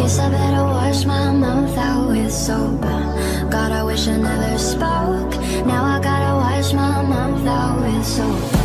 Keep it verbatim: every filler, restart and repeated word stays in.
Guess I better wash my mouth out with soap. God, I wish I never spoke. Now I gotta wash my mouth out with soap.